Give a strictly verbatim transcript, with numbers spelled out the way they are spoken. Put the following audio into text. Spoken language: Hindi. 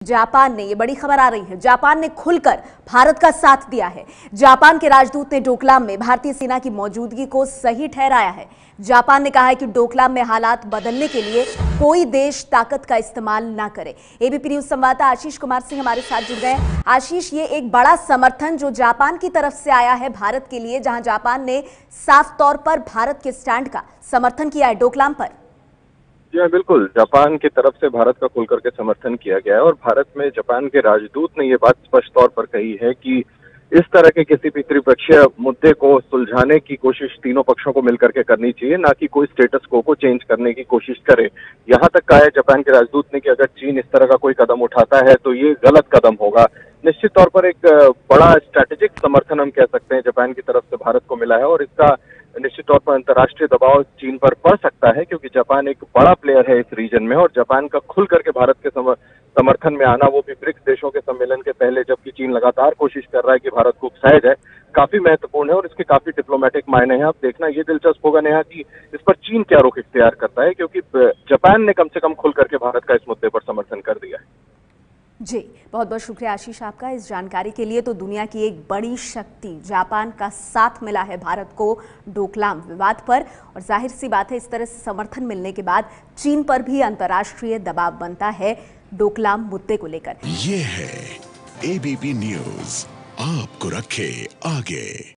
जापान ने, ये बड़ी खबर आ रही है, जापान ने खुलकर भारत का साथ दिया है। जापान के राजदूत ने डोकलाम में भारतीय सेना की मौजूदगी को सही ठहराया है। जापान ने कहा है कि डोकलाम में हालात बदलने के लिए कोई देश ताकत का इस्तेमाल ना करे। एबीपी न्यूज संवाददाता आशीष कुमार सिंह हमारे साथ जुड़ गए। आशीष, ये एक बड़ा समर्थन जो जापान की तरफ से आया है भारत के लिए, जहां जापान ने साफ तौर पर भारत के स्टैंड का समर्थन किया है डोकलाम पर। जी हाँ, बिल्कुल। जापान की तरफ से भारत का खुलकर के समर्थन किया गया है और भारत में जापान के राजदूत ने ये बात स्पष्ट तौर पर कही है कि इस तरह के किसी भी त्रिपक्षीय मुद्दे को सुलझाने की कोशिश तीनों पक्षों को मिलकर के करनी चाहिए, ना कि कोई स्टेटस को को चेंज करने की कोशिश करे। यहाँ तक कहा है जापान के राजदूत ने कि अगर चीन इस तरह का कोई कदम उठाता है तो ये गलत कदम होगा। निश्चित तौर पर एक बड़ा स्ट्रैटेजिक समर्थन हम कह सकते हैं जापान की तरफ से भारत को मिला है और इसका निश्चित तौर पर अंतर्राष्ट्रीय दबाव चीन पर पड़ सकता है, क्योंकि जापान एक बड़ा प्लेयर है इस रीजन में और जापान का खुल करके भारत के समर्थन में आना, वो भी ब्रिक्स देशों के सम्मेलन के पहले, जबकि चीन लगातार कोशिश कर रहा है कि भारत को उकसाया जाए, काफी महत्वपूर्ण है और इसके काफी डिप्लोमेटिक मायने हैं। अब देखना ये दिलचस्प होगा नेहा कि इस पर चीन क्या रुख इख्तियार करता है, क्योंकि जापान ने कम से कम खुल करके भारत का इस मुद्दे पर समर्थन कर दिया है। जी, बहुत बहुत शुक्रिया आशीष आपका इस जानकारी के लिए। तो दुनिया की एक बड़ी शक्ति जापान का साथ मिला है भारत को डोकलाम विवाद पर, और जाहिर सी बात है इस तरह से समर्थन मिलने के बाद चीन पर भी अंतर्राष्ट्रीय दबाव बनता है डोकलाम मुद्दे को लेकर। ये है एबीपी न्यूज, आपको रखे आगे।